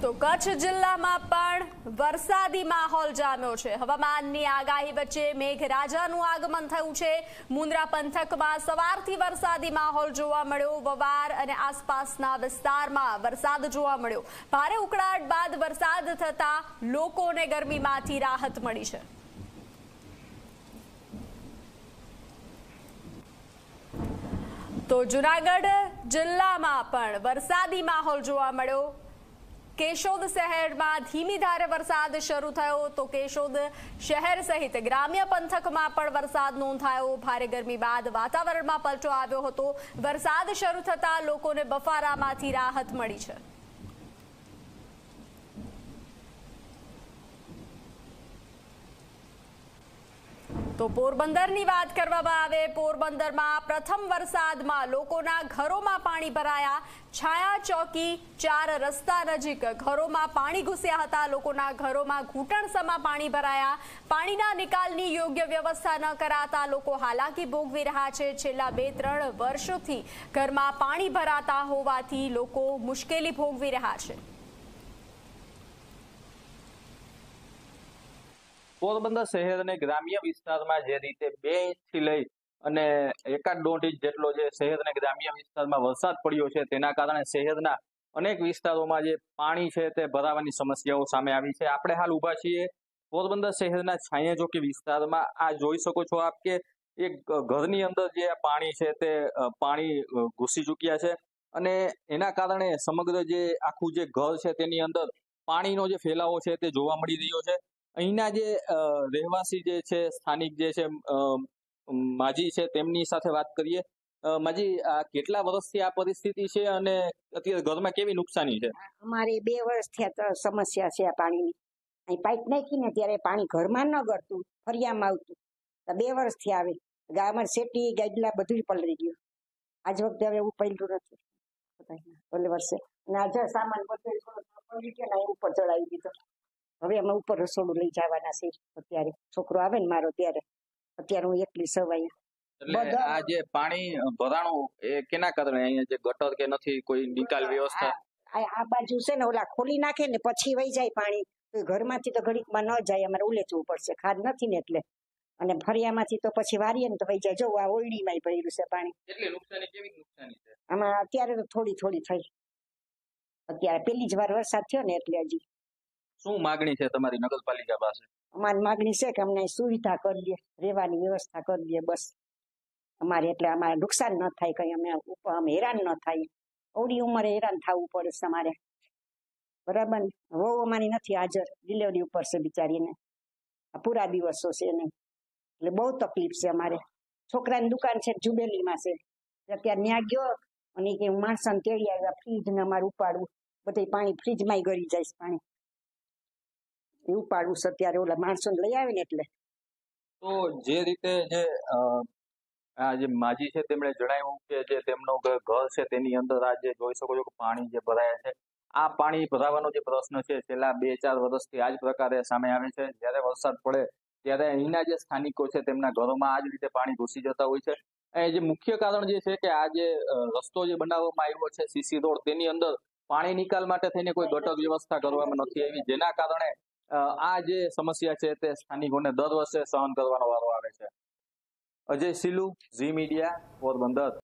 તો કચ્છ જિલ્લામાં પણ વરસાદી માહોલ જામ્યો છે। હવામાનની આગાહી વચ્ચે મેઘરાજાનું આગમન થયું છે। મુન્દ્રા પંથકમાં સવારથી વરસાદી માહોલ જોવા મળ્યો। વવાર અને આસપાસના વિસ્તારમાં વરસાદ જોવા મળ્યો। ભારે ઉકળાટ બાદ વરસાદ થતા લોકોને ગરમીમાંથી રાહત મળી છે। તો જૂનાગઢ જિલ્લામાં પણ વરસાદી માહોલ જોવા મળ્યો। કેશોદ શહેરમાં ધીમી ધારે વરસાદ શરૂ થયો તો કેશોદ શહેર સહિત ગ્રામ્ય પંથકમાં પણ વરસાદ નોંધાયો। ભારે ગરમી બાદ વાતાવરણમાં પલટો આવ્યો હતો। વરસાદ શરૂ થતા લોકોને બફારામાંથી રાહત મળી છે। તો પોરબંદરની વાત કરવામાં આવે, પોરબંદરમાં પ્રથમ વરસાદમાં લોકોના ઘરોમાં પાણી ભરાયા। છાયા ચોકી 4 રસ્તા નજીક ઘરોમાં પાણી ઘૂસ્યા હતા। લોકોના ઘરોમાં ઘૂંટણસમા પાણી ભરાયા। પાણીના નિકાલની યોગ્ય વ્યવસ્થા ન કરાતા લોકો હાલાકી ભોગવી રહ્યા છે। છેલ્લા 2-3 વર્ષોથી ઘરમાં પાણી ભરાતા હોવાથી લોકો મુશ્કેલી ભોગવી રહ્યા છે। પોરબંદર શહેર અને ગ્રામ્ય વિસ્તારમાં જે રીતે 2 ઇંચથી લઈ અને 1.5 ઇંચ જેટલો જે શહેર અને ગ્રામ્ય વિસ્તારમાં વરસાદ પડ્યો છે તેના કારણે શહેરના અનેક વિસ્તારોમાં જે પાણી છે તે ભરાવાની સમસ્યાઓ સામે આવી છે। આપણે હાલ ઊભા છીએ પોરબંદર શહેરના છાયા ચોકી વિસ્તારમાં। આ જોઈ શકો છો આપ કે એક ઘરની અંદર જે પાણી છે તે પાણી ઘૂસી ચૂક્યા છે અને એના કારણે સમગ્ર જે આખું જે ઘર છે તેની અંદર પાણીનો જે ફેલાવો છે તે જોવા મળી રહ્યો છે। અહીંના જે રહેવાસી જે છે, સ્થાનિક જે છે માજી છે, તેમની સાથે વાત કરીએ। માજી, કેટલા વર્ષથી આ પરિસ્થિતિ છે અને અત્યારે ઘરમાં કેવી નુકસાની છે? અમારે 2 વર્ષથી આ સમસ્યા છે આ પાણીની। અહીં પાઇપ નાખી ને ત્યારે પાણી ઘરમાં ન ગળતું, ફરિયામાં આવતું। 2 વર્ષથી આવે। અમારે શેટી ગાડલા બધું પલળી ગયું। આજ વખતે હવે એવું પડ્યું નથી ઓલે વર્ષે, અને આજે સામાન બધું પલળી ગયો ને ઉપર ચડાવી દીધો। હવે અમે ઉપર રસોડું લઈ જવાના છે। અત્યારે છોકરો આવે ને મારો ત્યારે, અત્યારે હું એકલી સવાઈ। એટલે આ જે પાણી ભરાણું એ કેના કારણે? અહીંયા જે ગટર કે નથી કોઈ નિકાલ વ્યવસ્થા? આ બાજુ છે ને ઓલા ખોલી નાખે ને પછી વહી જાય પાણી, તો ઘરમાંથી તો ઘડીકમાં ન જાય, અમારે ઉલેચવું પડશે, ખાદ નથી ને એટલે। અને ફરિયામાંથી તો પછી વારીએ ને તો વહી જાય। જો આ ઓયડીમાં પડ્યું છે પાણી। કેટલી નુકસાની, કેવી નુકસાની છે આમાં? અત્યારે તો થોડી થોડી થઈ। અત્યારે પહેલી જ વાર વરસાદ થયો ને એટલે હજી। શું માગણી છે તમારી નગરપાલિકા પાસે? અમારી માગણી છે કે અમને સુવિધા કરી દે, રહેવાની વ્યવસ્થા કરી દે બસ અમારે, એટલે અમારે નુકસાન ન થાય કઈ, અમે હેરાન ન થાય। ઓડી ઉંમરે હેરાન થવું પડે છે અમારે, બરાબર ને? વહુ અમારી નથી હાજર, ડિલિવરી ઉપર છે બિચારીને, પૂરા દિવસો છે નહીં, એટલે બહુ તકલીફ છે અમારે। છોકરાની દુકાન છે જુબેલીમાં છે, અત્યારે ત્યાં ગયો અને કે માણસાને તેડી આવ્યા, ફ્રીજ ને અમારે ઉપાડવું, બધે પાણી ફ્રીજમાં ગળી જાય છે પાણી, એ ઉપાડવું છે અત્યારે, ઓલા માણસો લઈ આવે ને એટલે। તો જે રીતે જે આ જે માજી છે તેમણે જણાવ્યું કે જે તેમનો ઘર છે તેની અંદર આ જે જોઈ શકો છો કે પાણી જે ભરાયા છે, આ પાણી ભરાવાનો જે પ્રશ્ન છે છેલ્લા 2-4 વર્ષથી આ જ પ્રકારે સામે આવે છે। જ્યારે વરસાદ પડે ત્યારે અહીંના જે સ્થાનિકો છે તેમના ઘરોમાં આ જ રીતે પાણી ઘૂસી જતા હોય છે। અને જે મુખ્ય કારણ જે છે કે આ જે રસ્તો જે બનાવવામાં આવ્યો છે સીસી રોડ, તેની અંદર પાણી નિકાલ માટે થઈને કોઈ ગટર વ્યવસ્થા કરવામાં નથી આવી, જેના કારણે આ જે સમસ્યા છે તે સ્થાનિકોને દર વર્ષે સહન કરવાનો વારો આવે છે। અજય સિલુ, ઝી મીડિયા, પોરબંદર।